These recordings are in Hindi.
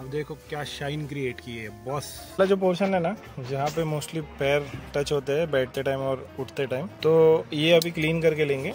देखो क्या शाइन क्रिएट की है बॉस। जो पोर्शन है ना जहाँ पे मोस्टली पैर टच होते हैं बैठते टाइम और उठते टाइम, तो ये अभी क्लीन करके लेंगे।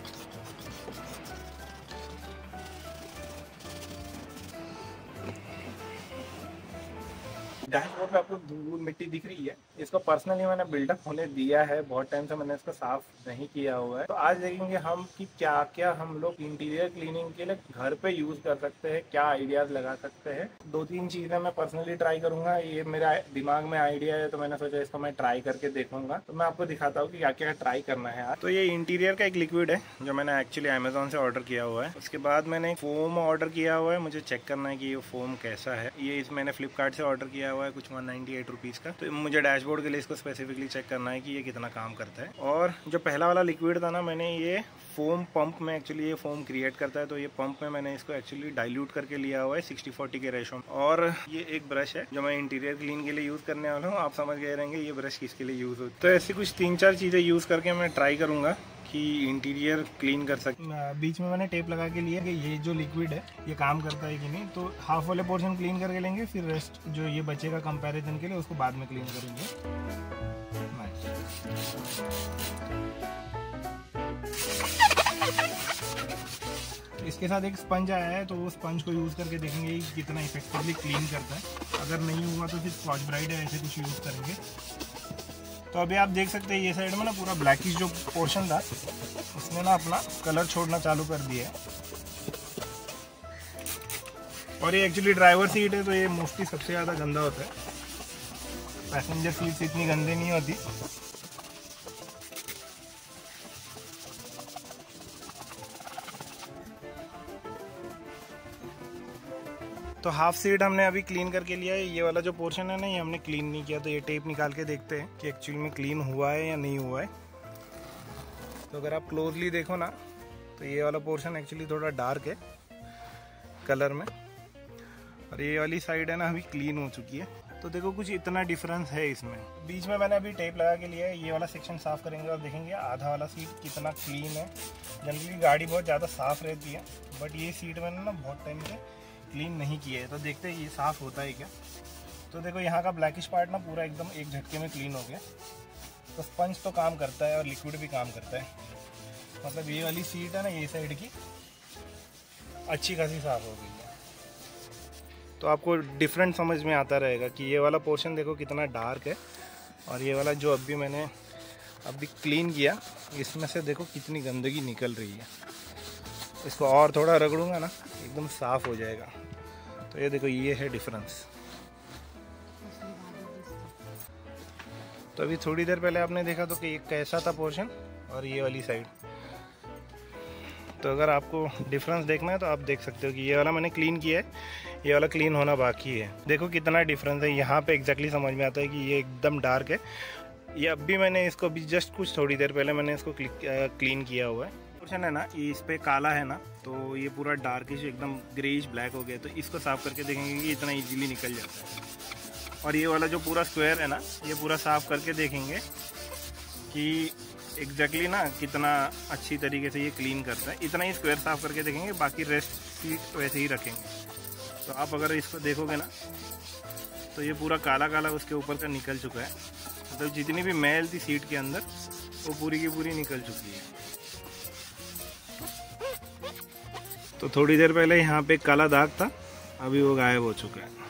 डैशबोर्ड पे आपको धूल मिट्टी दिख रही है, इसको पर्सनली मैंने बिल्डअप होने दिया है, बहुत टाइम से मैंने इसको साफ नहीं किया हुआ है। तो आज देखेंगे हम कि क्या क्या हम लोग इंटीरियर क्लीनिंग के लिए घर पे यूज कर सकते हैं, क्या आइडियाज लगा सकते हैं। 2-3 चीजें मैं पर्सनली ट्राई करूंगा, ये मेरा दिमाग में आइडिया है तो मैंने सोचा इसको मैं ट्राई करके देखूंगा। तो मैं आपको दिखाता हूँ कि क्या क्या ट्राई करना है आज। तो ये इंटीरियर का एक लिक्विड है जो मैंने एक्चुअली अमेजोन से ऑर्डर किया हुआ है। उसके बाद मैंने फोम ऑर्डर किया हुआ है, मुझे चेक करना है कि ये फोम कैसा है। ये मैंने फ्लिपकार्ट से ऑर्डर किया हुआ है कुछ 198 रुपीज़ का। तो मुझे डैशबोर्ड के लिए इसको स्पेसिफिकली चेक करना है कि ये कितना काम करता है। और जो पहला वाला लिक्विड था ना, मैंने ये फोम पंप में एक्चुअली ये फोम क्रिएट करता है, तो ये पंप में मैंने इसको एक्चुअली डाइल्यूट करके लिया हुआ है 60-40 के रेशो में। और ये एक ब्रश है जो मैं इंटीरियर क्लीन के लिए यूज करने वाला हूँ। आप समझ गए रहेंगे ये ब्रश किसके लिए यूज होता है। तो ऐसी कुछ 3-4 चीजें यूज करके मैं ट्राई करूंगा कि इंटीरियर क्लीन कर सकते। बीच में मैंने टेप लगा के लिया कि ये जो लिक्विड है ये काम करता है कि नहीं। तो हाफ वाले पोर्शन क्लीन करके लेंगे, फिर रेस्ट जो ये बचेगा कंपैरिजन के लिए उसको बाद में क्लीन करेंगे। इसके साथ एक स्पंज आया है, तो वो स्पंज को यूज़ करके देखेंगे कि कितना इफेक्टिवली क्लीन करता है। अगर नहीं हुआ तो फिर स्कॉच ब्राइट है ऐसे कुछ यूज़ करेंगे। तो अभी आप देख सकते हैं ये साइड में ना पूरा ब्लैकिश जो पोर्शन था उसने ना अपना कलर छोड़ना चालू कर दिया है। और ये एक्चुअली ड्राइवर सीट है तो ये मोस्टली सबसे ज़्यादा गंदा होता है, पैसेंजर सीट्स इतनी गंदी नहीं होती। तो हाफ सीट हमने अभी क्लीन करके लिया है। ये वाला जो पोर्शन है ना ये हमने क्लीन नहीं किया, तो ये टेप निकाल के देखते हैं कि एक्चुअली में क्लीन हुआ है या नहीं हुआ है। तो अगर आप क्लोजली देखो ना तो ये वाला पोर्शन एक्चुअली थोड़ा डार्क है कलर में, और ये वाली साइड है ना अभी क्लीन हो चुकी है। तो देखो कुछ इतना डिफरेंस है इसमें। बीच में मैंने अभी टेप लगा के लिया है। ये वाला सेक्शन साफ करेंगे और देखेंगे आधा वाला सीट कितना क्लीन है। जनरली गाड़ी बहुत ज़्यादा साफ रहती है, बट ये सीट मैंने ना बहुत टाइम से क्लीन नहीं किया है, तो देखते हैं ये साफ़ होता है क्या। तो देखो यहाँ का ब्लैकिश पार्ट ना पूरा एकदम एक झटके में क्लीन हो गया। तो स्पंज तो काम करता है और लिक्विड भी काम करता है, मतलब ये वाली सीट है ना ये साइड की अच्छी खासी साफ़ हो गई है। तो आपको डिफरेंट समझ में आता रहेगा कि ये वाला पोर्शन देखो कितना डार्क है, और ये वाला जो मैंने अभी क्लीन किया इसमें से देखो कितनी गंदगी निकल रही है। इसको और थोड़ा रगड़ूंगा ना एकदम साफ़ हो जाएगा। तो ये देखो ये है डिफरेंस। तो अभी थोड़ी देर पहले आपने देखा तो कि ये कैसा था पोर्शन और ये वाली साइड। तो अगर आपको डिफरेंस देखना है तो आप देख सकते हो कि ये वाला मैंने क्लीन किया है, ये वाला क्लीन होना बाकी है। देखो कितना डिफरेंस है, यहाँ पे एग्जैक्टली समझ में आता है कि ये एकदम डार्क है। ये अभी मैंने इसको अभी जस्ट कुछ थोड़ी देर पहले मैंने इसको क्लीन किया हुआ है। पोर्शन है ना ये इस पे काला है ना, तो ये पूरा डार्किश एकदम ग्रेइश ब्लैक हो गया। तो इसको साफ करके देखेंगे कि इतना इजीली निकल जाता है। और ये वाला जो पूरा स्क्वायर है ना ये पूरा साफ करके देखेंगे कि एग्जैक्टली ना कितना अच्छी तरीके से ये क्लीन करता है। इतना ही स्क्वायर साफ करके देखेंगे, बाकी रेस्ट सीट वैसे ही रखेंगे। तो आप अगर इसको देखोगे ना तो ये पूरा काला काला उसके ऊपर का निकल चुका है, मतलब जितनी भी मैल थी सीट के अंदर वो पूरी की पूरी निकल चुकी है। तो थोड़ी देर पहले यहाँ पे काला दाग था, अभी वो गायब हो चुका है।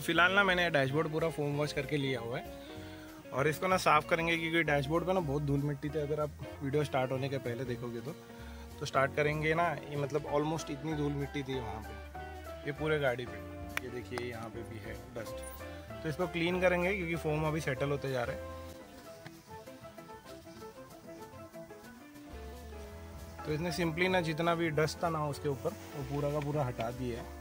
फिलहाल ना मैंने डैशबोर्ड पूरा फोम वॉश करके लिया हुआ है और इसको ना साफ़ करेंगे क्योंकि डैशबोर्ड पे ना बहुत धूल मिट्टी थी। अगर आप वीडियो स्टार्ट होने के पहले देखोगे तो स्टार्ट करेंगे ना, ये मतलब ऑलमोस्ट इतनी धूल मिट्टी थी वहाँ पे, ये पूरे गाड़ी पे। ये देखिए यहाँ पे भी है डस्ट, तो इसको क्लीन करेंगे क्योंकि फोम अभी सेटल होते जा रहे हैं। तो इसने सिंपली ना जितना भी डस्ट था ना उसके ऊपर वो पूरा का पूरा हटा दिया है।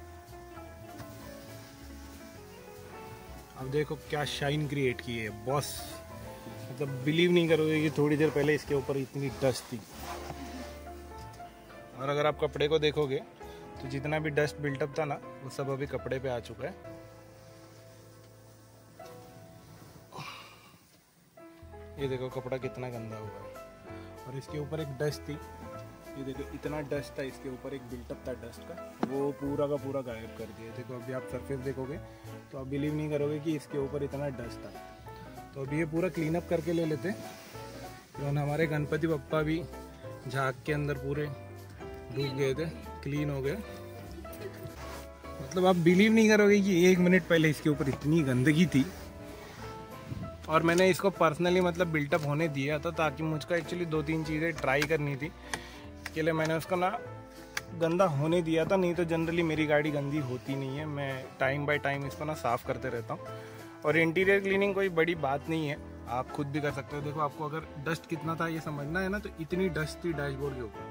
अब देखो क्या शाइन क्रिएट की है बॉस, मतलब बिलीव नहीं करोगे कि थोड़ी देर पहले इसके ऊपर इतनी डस्ट थी। और अगर आप कपड़े को देखोगे तो जितना भी डस्ट बिल्टअप था ना वो सब अभी कपड़े पे आ चुका है। ये देखो कपड़ा कितना गंदा हुआ है और इसके ऊपर एक डस्ट थी, ये देखो इतना डस्ट था इसके ऊपर, एक बिल्टअप था डस्ट का, वो पूरा का पूरा गायब कर दिया। देखो अभी आप सरफेस देखोगे तो आप बिलीव नहीं करोगे कि इसके ऊपर इतना डस्ट था। तो अभी ये पूरा क्लीन अप करके ले लेते हैं। हमारे गणपति बप्पा भी झाग के अंदर पूरे डूब गए थे, क्लीन हो गए। मतलब आप बिलीव नहीं करोगे कि 1 मिनट पहले इसके ऊपर इतनी गंदगी थी और मैंने इसको पर्सनली मतलब बिल्टअप होने दिया था ताकि मुझको एक्चुअली 2-3 चीज़ें ट्राई करनी थी। इसके लिए मैंने उसको ना गंदा होने दिया था, नहीं तो जनरली मेरी गाड़ी गंदी होती नहीं है। मैं टाइम बाय टाइम इसको ना साफ़ करते रहता हूँ। और इंटीरियर क्लीनिंग कोई बड़ी बात नहीं है, आप खुद भी कर सकते हो। देखो आपको अगर डस्ट कितना था ये समझना है ना, तो इतनी डस्ट थी डैशबोर्ड के ऊपर।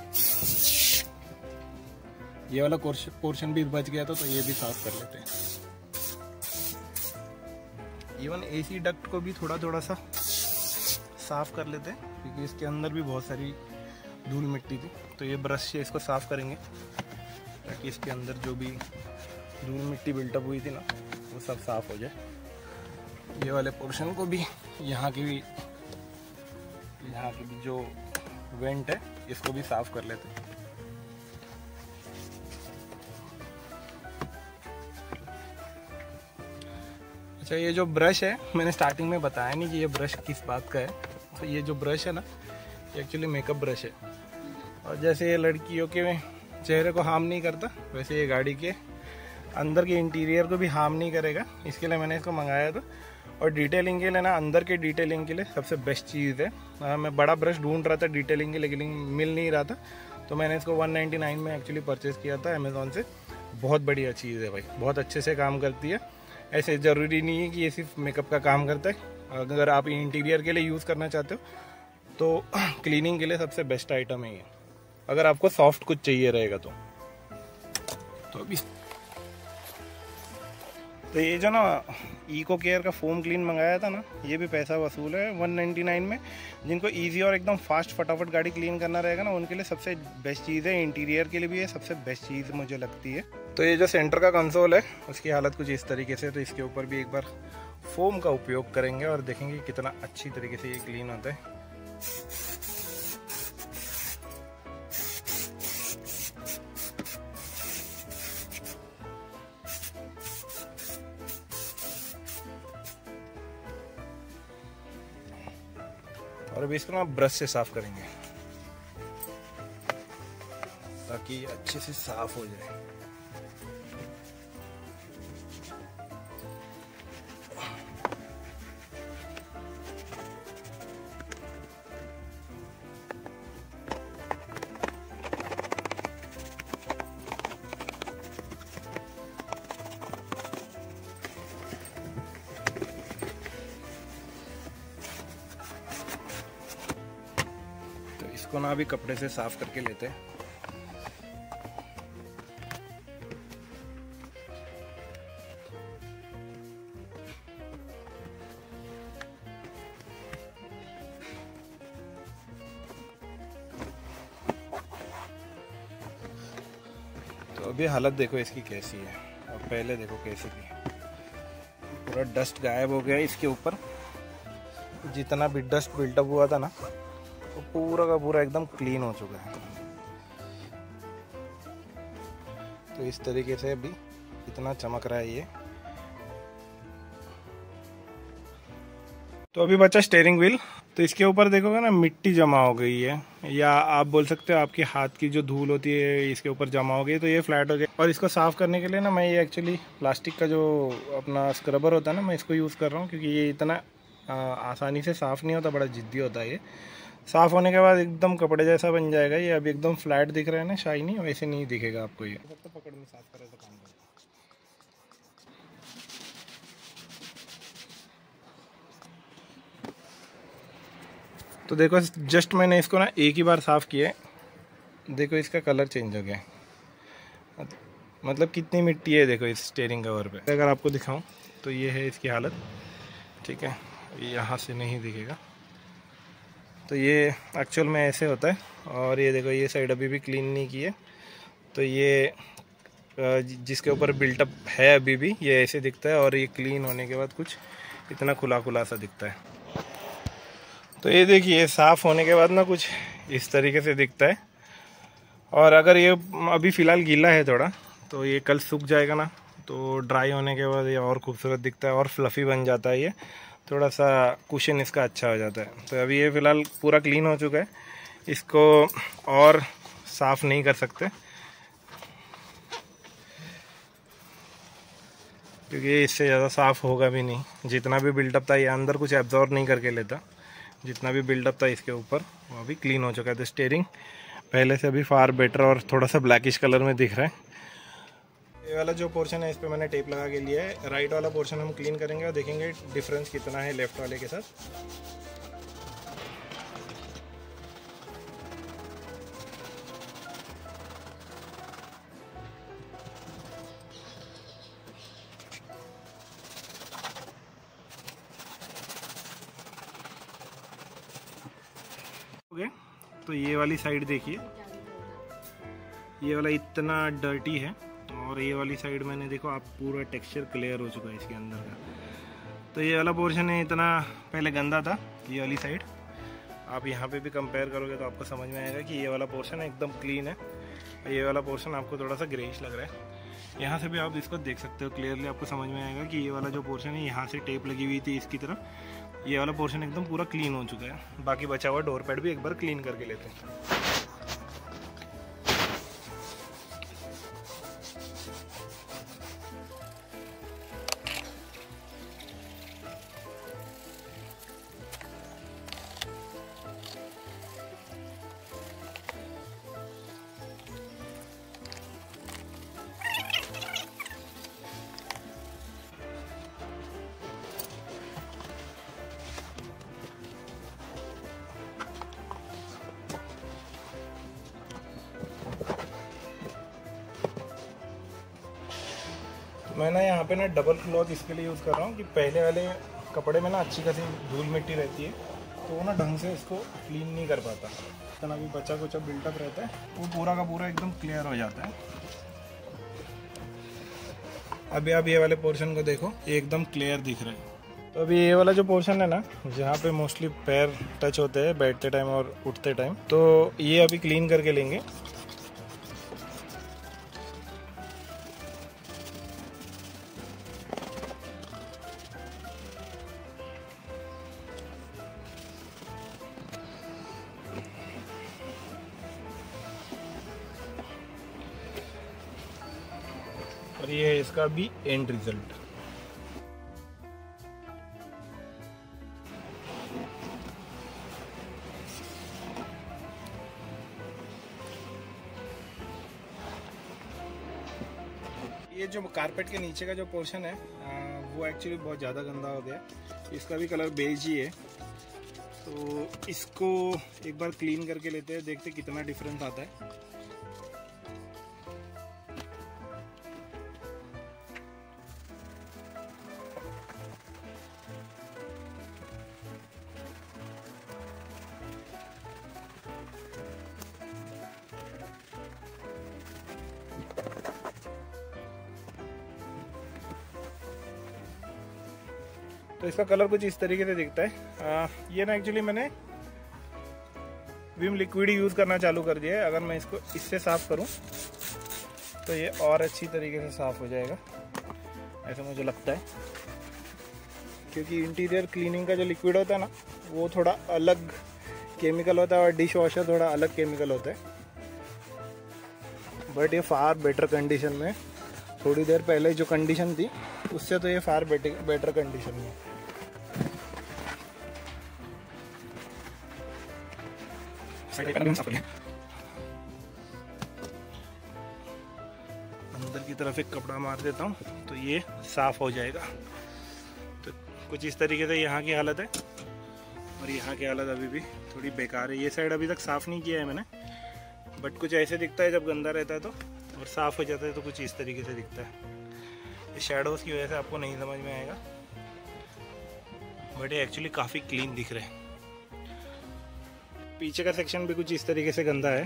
ये वाला पोर्शन भी बच गया था तो ये भी साफ कर लेते हैं। इवन एसी डक्ट को भी थोड़ा थोड़ा सा साफ कर लेते हैं क्योंकि इसके अंदर भी बहुत सारी धूल मिट्टी थी। तो ये ब्रश से इसको साफ करेंगे ताकि इसके अंदर जो भी धूल मिट्टी बिल्टअप हुई थी ना वो सब साफ हो जाए। ये वाले पोर्शन को भी, यहाँ की भी जो वेंट है इसको भी साफ कर लेते हैं। अच्छा, ये जो ब्रश है मैंने स्टार्टिंग में बताया नहीं कि ये ब्रश किस बात का है। तो ये जो ब्रश है ना ये एक्चुअली मेकअप ब्रश है और जैसे ये लड़कियों के चेहरे को हार्म नहीं करता वैसे ये गाड़ी के अंदर के इंटीरियर को भी हार्म नहीं करेगा। इसके लिए मैंने इसको मंगाया था। और डिटेलिंग के लिए ना, अंदर के डिटेलिंग के लिए सबसे बेस्ट चीज़ है। मैं बड़ा ब्रश ढूंढ रहा था डिटेलिंग के लिए लेकिन मिल नहीं रहा था, तो मैंने इसको 199 में एक्चुअली परचेज़ किया था अमेज़ॉन से। बहुत बढ़िया चीज़ है भाई, बहुत अच्छे से काम करती है। ऐसे ज़रूरी नहीं है कि ये सिर्फ मेकअप का काम करता है। अगर आप इंटीरियर के लिए यूज़ करना चाहते हो तो क्लीनिंग के लिए सबसे बेस्ट आइटम है ये, अगर आपको सॉफ्ट कुछ चाहिए रहेगा तो अभी तो ये जो ना इको केयर का फोम क्लीन मंगाया था ना, ये भी पैसा वसूल है 199 में। जिनको इजी और एकदम फास्ट फटाफट गाड़ी क्लीन करना रहेगा ना उनके लिए सबसे बेस्ट चीज़ है। इंटीरियर के लिए भी ये सबसे बेस्ट चीज़ मुझे लगती है। तो ये जो सेंटर का कंसोल है उसकी हालत कुछ इस तरीके से, तो इसके ऊपर भी एक बार फोम का उपयोग करेंगे और देखेंगे कितना अच्छी तरीके से ये क्लीन होता है। और अभी इसको ना ब्रश से साफ करेंगे ताकि ये अच्छे से साफ हो जाए। इसको ना अभी कपड़े से साफ करके लेते हैं। तो अभी हालत देखो इसकी कैसी है और पहले देखो कैसी थी। पूरा डस्ट गायब हो गया इसके ऊपर, जितना भी डस्ट बिल्टअप हुआ था ना तो पूरा का पूरा एकदम क्लीन हो चुका है। तो इस तरीके से अभी इतना चमक रहा है ये। तो अभी बचा स्टीयरिंग व्हील, तो इसके ऊपर देखोगे ना मिट्टी जमा हो गई है। या आप बोल सकते हो आपके हाथ की जो धूल होती है इसके ऊपर जमा हो गई, तो ये फ्लैट हो गया। और इसको साफ़ करने के लिए ना मैं ये एक्चुअली प्लास्टिक का जो अपना स्क्रबर होता है ना, मैं इसको यूज़ कर रहा हूँ, क्योंकि ये इतना आसानी से साफ़ नहीं होता, बड़ा जिद्दी होता है ये। साफ़ होने के बाद एकदम कपड़े जैसा बन जाएगा ये। अभी एकदम फ्लैट दिख रहा है ना, शाइनी, वैसे नहीं दिखेगा आपको ये। तो पकड़ में साफ करे तो काम करेगा। तो देखो जस्ट मैंने इसको ना एक ही बार साफ़ किया है, देखो इसका कलर चेंज हो गया है, मतलब कितनी मिट्टी है देखो इस स्टीयरिंग कवर पे। अगर आपको दिखाऊं तो ये है इसकी हालत, ठीक है, यहाँ से नहीं दिखेगा। तो ये एक्चुअल में ऐसे होता है। और ये देखो ये साइड अभी भी क्लीन नहीं की है, तो ये जिसके ऊपर बिल्टअप है अभी भी ये ऐसे दिखता है, और ये क्लीन होने के बाद कुछ इतना खुला खुला सा दिखता है। तो ये देखिए साफ़ होने के बाद ना कुछ इस तरीके से दिखता है। और अगर ये अभी फ़िलहाल गीला है थोड़ा, तो ये कल सूख जाएगा ना, तो ड्राई होने के बाद ये और खूबसूरत दिखता है और फ्लफ़ी बन जाता है। ये थोड़ा सा कुशन इसका अच्छा हो जाता है। तो अभी ये फ़िलहाल पूरा क्लीन हो चुका है, इसको और साफ़ नहीं कर सकते क्योंकि इससे ज़्यादा साफ़ होगा भी नहीं। जितना भी बिल्डअप था ये अंदर कुछ एब्जॉर्ब नहीं करके लेता, जितना भी बिल्डअप था इसके ऊपर वो अभी क्लीन हो चुका है। तो स्टीयरिंग पहले से अभी फार बेटर और थोड़ा सा ब्लैकिश कलर में दिख रहा है। ये वाला जो पोर्शन है इस पे मैंने टेप लगा के लिया है। राइट वाला पोर्शन हम क्लीन करेंगे और देखेंगे डिफरेंस कितना है लेफ्ट वाले के साथ। ओके, तो ये वाली साइड देखिए, ये वाला इतना डर्टी है, और ये वाली साइड मैंने देखो आप पूरा टेक्सचर क्लियर हो चुका है इसके अंदर का। तो ये वाला पोर्शन है इतना पहले गंदा था, ये वाली साइड आप यहाँ पे भी कंपेयर करोगे तो आपको समझ में आएगा कि ये वाला पोर्शन है एकदम क्लीन है, ये वाला पोर्शन आपको थोड़ा सा ग्रेइश लग रहा है। यहाँ से भी आप इसको देख सकते हो क्लियरली, आपको समझ में आएगा कि ये वाला जो पोर्शन है यहाँ से टेप लगी हुई थी इसकी तरफ, ये वाला पोर्शन एकदम पूरा क्लीन हो चुका है। बाकी बचा हुआ डोर पैड भी एक बार क्लीन करके लेते हैं। मैं ना यहाँ पे ना डबल क्लॉथ इसके लिए यूज़ कर रहा हूँ कि पहले वाले कपड़े में ना अच्छी खासी धूल मिट्टी रहती है, तो वो ना ढंग से इसको क्लीन नहीं कर पाता। इतना भी बचा कुछ बिल्टअप रहता है वो पूरा का पूरा एकदम क्लियर हो जाता है। अभी आप ये वाले पोर्शन को देखो, ये एकदम क्लियर दिख रहा है। तो अभी ये वाला जो पोर्शन है ना, जहाँ पे मोस्टली पैर टच होते हैं बैठते टाइम और उठते टाइम, तो ये अभी क्लीन करके लेंगे। और ये है इसका भी एंड रिजल्ट। ये जो कारपेट के नीचे का जो पोर्शन है वो एक्चुअली बहुत ज़्यादा गंदा हो गया, इसका भी कलर बेज ही है। तो इसको एक बार क्लीन करके लेते हैं, देखते कितना डिफरेंस आता है। तो इसका कलर कुछ इस तरीके से दिखता है। ये ना एक्चुअली मैंने विम लिक्विड यूज़ करना चालू कर दिया है। अगर मैं इसको इससे साफ़ करूं तो ये और अच्छी तरीके से साफ़ हो जाएगा, ऐसा मुझे लगता है, क्योंकि इंटीरियर क्लीनिंग का जो लिक्विड होता है ना वो थोड़ा अलग केमिकल होता है और डिश वॉशर थोड़ा अलग केमिकल होता है, बट ये फार बेटर कंडीशन में। थोड़ी देर पहले जो कंडीशन थी उससे तो ये फार बेटर कंडीशन में। अंदर की तरफ एक कपड़ा मार देता हूँ तो ये साफ हो जाएगा। तो कुछ इस तरीके से यहाँ की हालत है और यहाँ की हालत अभी भी थोड़ी बेकार है। ये साइड अभी तक साफ़ नहीं किया है मैंने, बट कुछ ऐसे दिखता है जब गंदा रहता है तो, और साफ़ हो जाता है तो कुछ इस तरीके से दिखता है। ये शैडोज़ की वजह से आपको नहीं समझ में आएगा, बट ये एक्चुअली काफ़ी क्लीन दिख रहे हैं। पीछे का सेक्शन भी कुछ इस तरीके से गंदा है,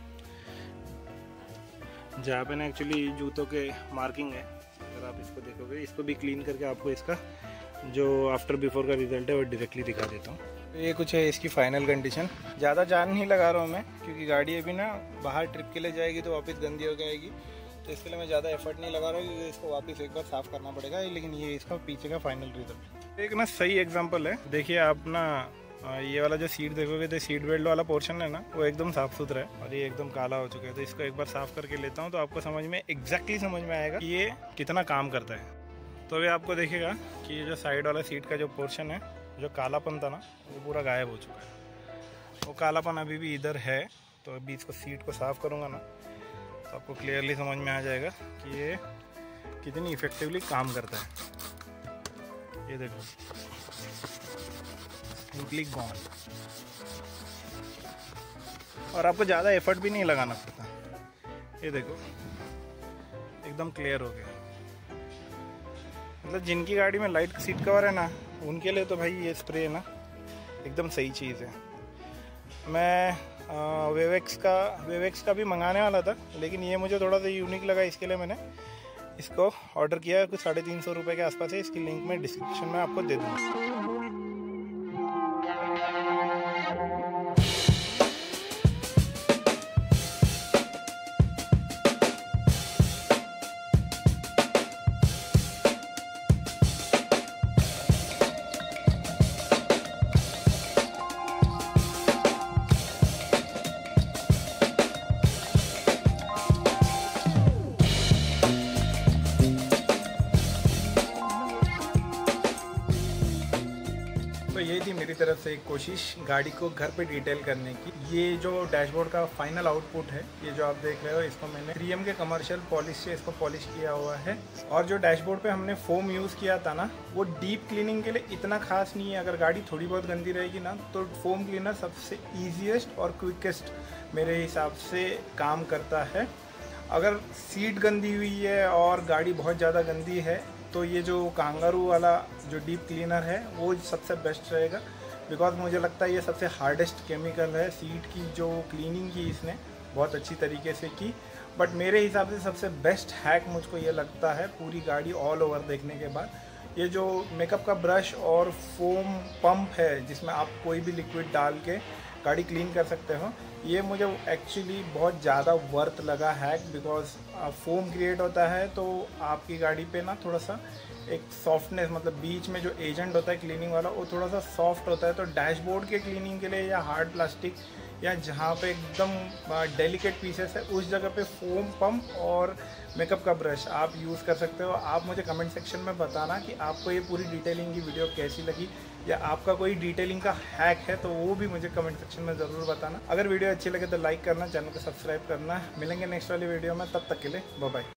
जहाँ पे ना एक्चुअली जूतों के मार्किंग है। अगर आप इसको देखोगे, इसको भी क्लीन करके आपको इसका जो आफ्टर बिफोर का रिजल्ट है वो डायरेक्टली दिखा देता हूँ। ये कुछ है इसकी फाइनल कंडीशन। ज़्यादा जान नहीं लगा रहा हूँ मैं, क्योंकि गाड़ी अभी ना बाहर ट्रिप के लिए जाएगी तो वापस गंदी हो जाएगी, तो इसके लिए मैं ज़्यादा एफर्ट नहीं लगा रहा हूँ, क्योंकि इसको वापस एक बार साफ़ करना पड़ेगा। लेकिन ये इसका पीछे का फाइनल रिजल्ट एक ना सही एग्जाम्पल है। देखिए आप ना ये वाला जो सीट देखोगे तो सीट बेल्ट वाला पोर्शन है ना, वो एकदम साफ़ सुथरा है और ये एकदम काला हो चुका है। तो इसको एक बार साफ़ करके लेता हूँ तो आपको समझ में एग्जैक्टली समझ में आएगा कि ये कितना काम करता है। तो अभी आपको देखेगा कि ये जो साइड वाला सीट का जो पोर्शन है, जो कालापन था ना, वो पूरा गायब हो चुका है। वो कालापन अभी भी इधर है, तो अभी इसको सीट को साफ़ करूँगा ना तो आपको क्लियरली समझ में आ जाएगा कि ये कितनी इफेक्टिवली काम करता है। ये देखो, सिंपली गॉन, और आपको ज़्यादा एफर्ट भी नहीं लगाना पड़ता। ये देखो एकदम क्लियर हो गया। मतलब जिनकी गाड़ी में लाइट सीट कवर है ना, उनके लिए तो भाई ये स्प्रे है ना एकदम सही चीज़ है। मैं वेवेक्स का भी मंगाने वाला था, लेकिन ये मुझे थोड़ा सा यूनिक लगा, इसके लिए मैंने इसको ऑर्डर किया। कुछ 350 रुपये के आसपास है। इसकी लिंक मैं डिस्क्रिप्शन में आपको दे दूँगा। यही थी मेरी तरफ से एक कोशिश गाड़ी को घर पे डिटेल करने की। ये जो डैशबोर्ड का फाइनल आउटपुट है, ये जो आप देख रहे हो, इसको मैंने 3M के कमर्शियल पॉलिश से इसको पॉलिश किया हुआ है। और जो डैशबोर्ड पे हमने फोम यूज़ किया था ना, वो डीप क्लीनिंग के लिए इतना खास नहीं है। अगर गाड़ी थोड़ी बहुत गंदी रहेगी ना, तो फोम क्लीनर सबसे ईजीएस्ट और क्विकेस्ट मेरे हिसाब से काम करता है। अगर सीट गंदी हुई है और गाड़ी बहुत ज़्यादा गंदी है, तो ये जो कांगारू वाला जो डीप क्लीनर है वो सबसे बेस्ट रहेगा, बिकॉज मुझे लगता है ये सबसे हार्डेस्ट केमिकल है। सीट की जो क्लीनिंग की इसने बहुत अच्छी तरीके से की, बट मेरे हिसाब से सबसे बेस्ट हैक मुझको ये लगता है पूरी गाड़ी ऑल ओवर देखने के बाद, ये जो मेकअप का ब्रश और फोम पंप है जिसमें आप कोई भी लिक्विड डाल के गाड़ी क्लीन कर सकते हो, ये मुझे एक्चुअली बहुत ज़्यादा वर्थ लगा हैक। बिकॉज फोम क्रिएट होता है तो आपकी गाड़ी पे ना थोड़ा सा एक सॉफ्टनेस, मतलब बीच में जो एजेंट होता है क्लीनिंग वाला, वो थोड़ा सा सॉफ्ट होता है। तो डैशबोर्ड के क्लीनिंग के लिए या हार्ड प्लास्टिक या जहाँ पे एकदम डेलिकेट पीसेस है, उस जगह पे फोम पंप और मेकअप का ब्रश आप यूज़ कर सकते हो। आप मुझे कमेंट सेक्शन में बताना कि आपको ये पूरी डिटेलिंग की वीडियो कैसी लगी, या आपका कोई डिटेलिंग का हैक है तो वो भी मुझे कमेंट सेक्शन में ज़रूर बताना। अगर वीडियो अच्छी लगे तो लाइक करना, चैनल को सब्सक्राइब करना। मिलेंगे नेक्स्ट वाली वीडियो में, तब तक के लिए बाय बाय।